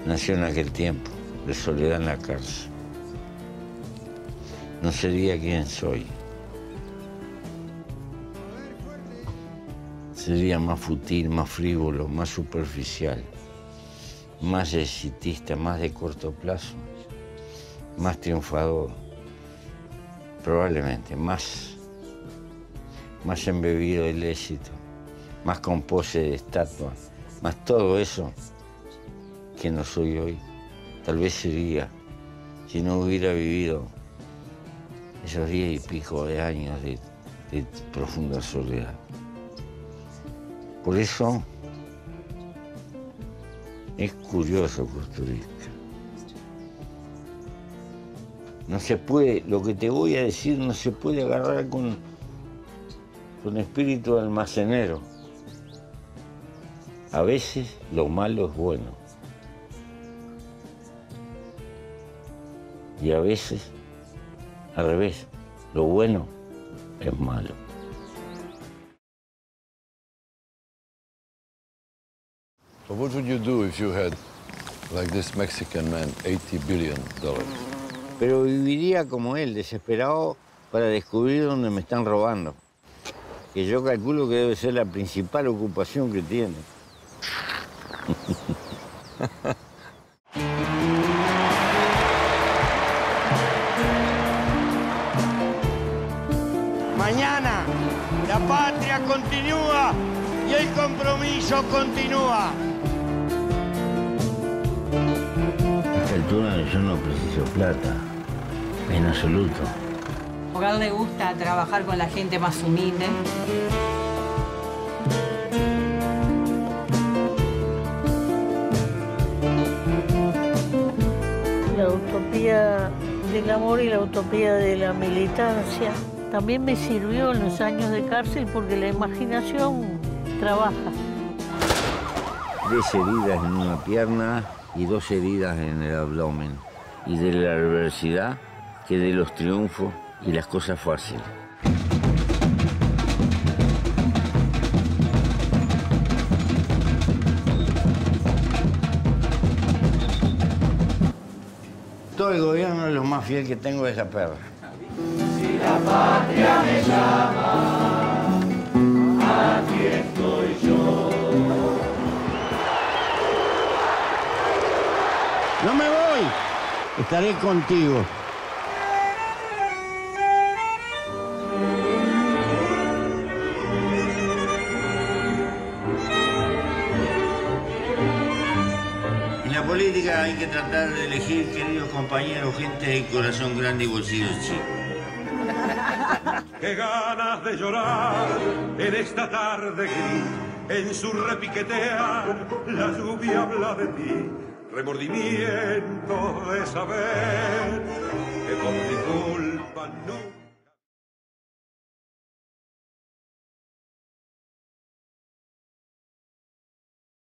nació en aquel tiempo, de soledad en la cárcel. No sería quien soy. Sería más fútil, más frívolo, más superficial, más exitista, más de corto plazo, más triunfador, probablemente más embebido del éxito, más con pose de estatua, más todo eso que no soy hoy. Tal vez sería, si no hubiera vivido esos 10 y pico de años de profunda soledad. Por eso es curioso, Kusturica. No se puede, lo que te voy a decir no se puede agarrar con espíritu almacenero. A veces lo malo es bueno. Y a veces, al revés, lo bueno es malo. So what would you do if you had, like this Mexican man, $80 billion? Pero viviría como él, desesperado para descubrir dónde me están robando. Que yo calculo que debe ser la principal ocupación que tiene. Mañana la patria continúa y el compromiso continúa. A esta altura yo no preciso plata, en absoluto. A él le gusta trabajar con la gente más humilde. La utopía del amor y la utopía de la militancia también me sirvió en los años de cárcel porque la imaginación trabaja. 3 heridas en una pierna y 2 heridas en el abdomen. Y de la adversidad que de los triunfos y las cosas fáciles. Todo el gobierno es lo más fiel que tengo de esa perra. Si la patria me llama, aquí estoy yo. ¡No me voy! Estaré contigo. En la política hay que tratar de elegir, queridos compañeros, gente de corazón grande y bolsillo chico. Qué ganas de llorar en esta tarde gris, en su repiquetear la lluvia habla de ti, remordimiento de saber que por mi culpa no